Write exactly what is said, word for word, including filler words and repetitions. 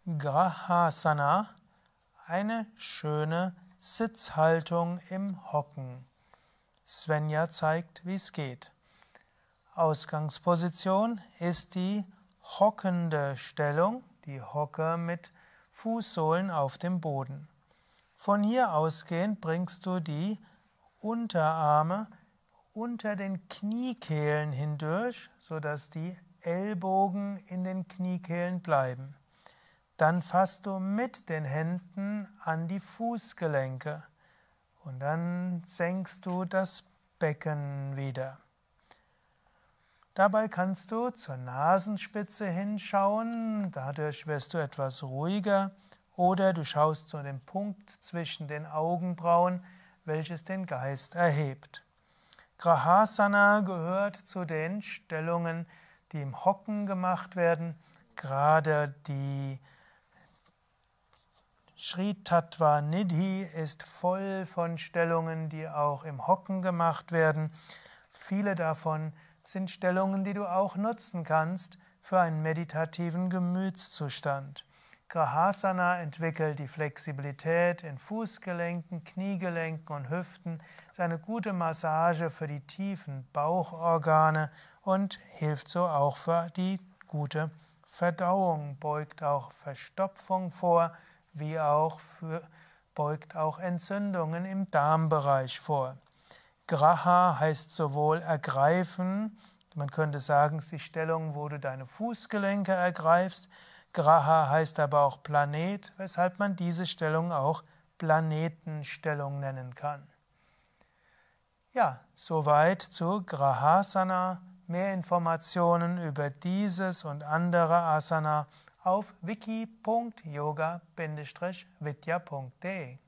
Grahasana, eine schöne Sitzhaltung im Hocken. Svenja zeigt, wie es geht. Ausgangsposition ist die hockende Stellung, die Hocke mit Fußsohlen auf dem Boden. Von hier ausgehend bringst du die Unterarme unter den Kniekehlen hindurch, sodass die Ellbogen in den Kniekehlen bleiben. Dann fasst du mit den Händen an die Fußgelenke und dann senkst du das Becken wieder. Dabei kannst du zur Nasenspitze hinschauen, dadurch wirst du etwas ruhiger, oder du schaust zu dem Punkt zwischen den Augenbrauen, welches den Geist erhebt. Grahasana gehört zu den Stellungen, die im Hocken gemacht werden. Gerade die Sri Tattva Nidhi ist voll von Stellungen, die auch im Hocken gemacht werden. Viele davon sind Stellungen, die du auch nutzen kannst für einen meditativen Gemütszustand. Grahasana entwickelt die Flexibilität in Fußgelenken, Kniegelenken und Hüften, ist eine gute Massage für die tiefen Bauchorgane und hilft so auch für die gute Verdauung, beugt auch Verstopfung vor, wie auch für, beugt auch Entzündungen im Darmbereich vor. Graha heißt sowohl ergreifen, man könnte sagen, es ist die Stellung, wo du deine Fußgelenke ergreifst. Graha heißt aber auch Planet, weshalb man diese Stellung auch Planetenstellung nennen kann. Ja, soweit zu Grahasana. Mehr Informationen über dieses und andere Asana auf wiki punkt yoga bindestrich vidya punkt de